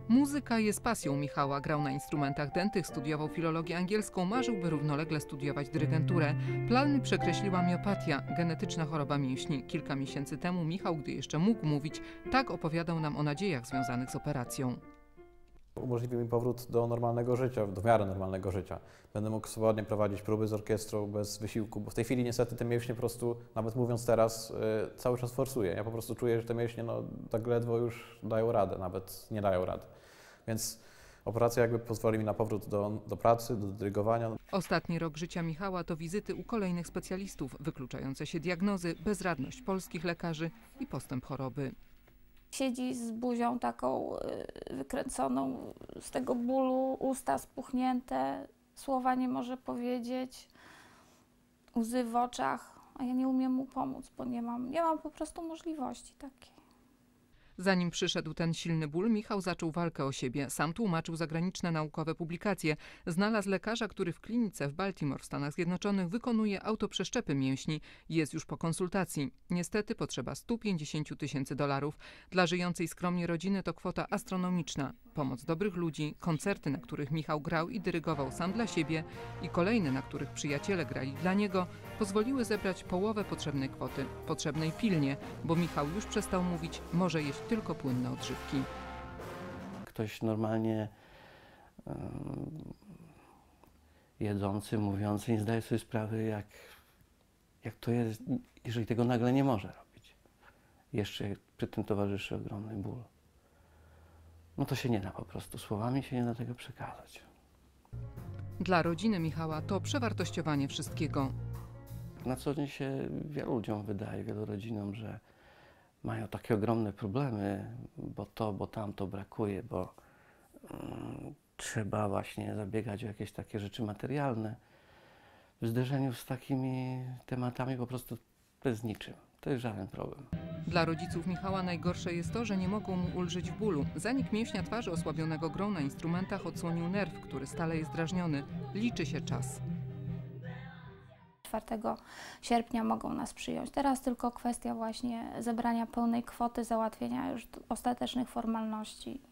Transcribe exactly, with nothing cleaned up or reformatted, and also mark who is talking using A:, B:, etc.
A: Muzyka jest pasją Michała. Grał na instrumentach dętych, studiował filologię angielską, marzył, by równolegle studiować dyrygenturę. Plany przekreśliła miopatia, genetyczna choroba mięśni. Kilka miesięcy temu Michał, gdy jeszcze mógł mówić, tak opowiadał nam o nadziejach związanych z operacją.
B: Umożliwi mi powrót do normalnego życia, do miarę normalnego życia. Będę mógł swobodnie prowadzić próby z orkiestrą bez wysiłku, bo w tej chwili niestety te mięśnie po prostu, nawet mówiąc teraz, yy, cały czas forsuję. Ja po prostu czuję, że te mięśnie no, tak ledwo już dają radę, nawet nie dają rady. Więc operacja jakby pozwoli mi na powrót do, do pracy, do dyrygowania.
A: Ostatni rok życia Michała to wizyty u kolejnych specjalistów, wykluczające się diagnozy, bezradność polskich lekarzy i postęp choroby.
C: Siedzi z buzią taką wykręconą z tego bólu, usta spuchnięte, słowa nie może powiedzieć, łzy w oczach, a ja nie umiem mu pomóc, bo nie mam, nie mam po prostu możliwości takiej.
A: Zanim przyszedł ten silny ból, Michał zaczął walkę o siebie. Sam tłumaczył zagraniczne naukowe publikacje. Znalazł lekarza, który w klinice w Baltimore w Stanach Zjednoczonych wykonuje autoprzeszczepy mięśni. Jest już po konsultacji. Niestety potrzeba stu pięćdziesięciu tysięcy dolarów. Dla żyjącej skromnie rodziny to kwota astronomiczna. Pomoc dobrych ludzi, koncerty, na których Michał grał i dyrygował sam dla siebie i kolejne, na których przyjaciele grali dla niego, pozwoliły zebrać połowę potrzebnej kwoty. Potrzebnej pilnie, bo Michał już przestał mówić, może jeść tylko płynne odżywki.
D: Ktoś normalnie um, jedzący, mówiący, nie zdaje sobie sprawy, jak, jak to jest, jeżeli tego nagle nie może robić. Jeszcze przy tym towarzyszy ogromny ból. No to się nie da po prostu, słowami się nie da tego przekazać.
A: Dla rodziny Michała to przewartościowanie wszystkiego.
D: Na co dzień się wielu ludziom wydaje, wielu rodzinom, że mają takie ogromne problemy, bo to, bo tamto brakuje, bo um, trzeba właśnie zabiegać o jakieś takie rzeczy materialne. W zderzeniu z takimi tematami po prostu to jest niczym. To jest żaden problem.
A: Dla rodziców Michała najgorsze jest to, że nie mogą mu ulżyć w bólu. Zanik mięśnia twarzy osłabionego grą na instrumentach odsłonił nerw, który stale jest drażniony. Liczy się czas.
C: czwartego sierpnia mogą nas przyjąć. Teraz tylko kwestia właśnie zebrania pełnej kwoty, załatwienia już ostatecznych formalności.